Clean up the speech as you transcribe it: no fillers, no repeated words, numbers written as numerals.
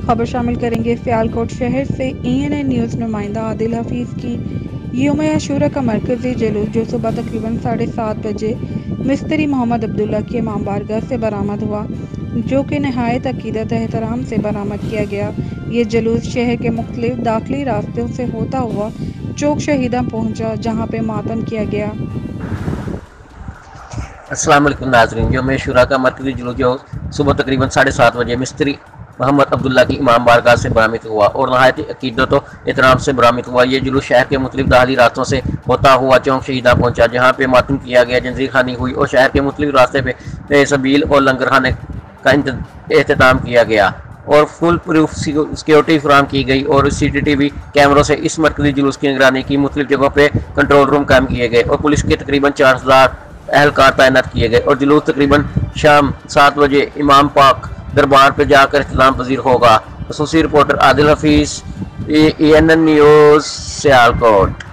खबर शामिल करेंगे। सियालकोट शहर से ANN न्यूज़ नुमाइंदा आदिल हफीज़ की यौम आशूरा का मरकज़ी जुलूस जो सुबह तकरीबन 7:30 बजे मिस्त्री मोहम्मद अब्दुल्ला की इमाम बारगाह से बरामद हुआ, जो कि नहायत अकीदत एहतराम से बरामद किया गया। ये जुलूस शहर के मुख्तलिफ दाखिली रास्तों से होता हुआ चौक शहीदा पहुँचा, जहाँ पे मातम किया गया। अस्सलाम वालेकुम नाज़रीन, यौम आशूरा का मरकज़ी जुलूस जो सुबह तकरीबन 7:30 बजे मिस्त्री मोहम्मद अब्दुल्ला की इमाम बारगाह से बरामद हुआ और नहायत अकीदत व एहतराम से बरामद हुआ। ये जुलूस शहर के मुख्तलिफ दाखिली रास्तों से होता हुआ चौक शहीदा पहुँचा, जहाँ पे मातम किया गया, जंजीर खानी हुई और शहर के मुख्तलिफ रास्ते पे सबील और लंगर खाने का एहतमाम किया गया और फुल प्रूफ सिक्योरिटी फराम की गई और CCTV कैमरों से इस मरकज़ी जुलूस की निगरानी की मुख्तलिफ जगहों पर कंट्रोल रूम कायम किए गए और पुलिस के तकरीबन 4000 एहलकार तैनात किए गए और जुलूस तकरीबन शाम 7 बजे इमाम पाक दरबार पर जाकर इख्तिताम पजीर होगा। खसूसी reporter Adil Hafeez, ANN news, Sialkot.